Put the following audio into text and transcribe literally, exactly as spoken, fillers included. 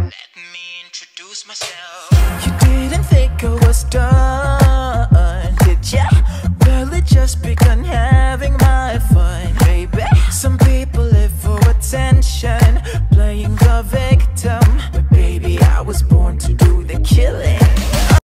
Let me introduce myself. You didn't think I was done.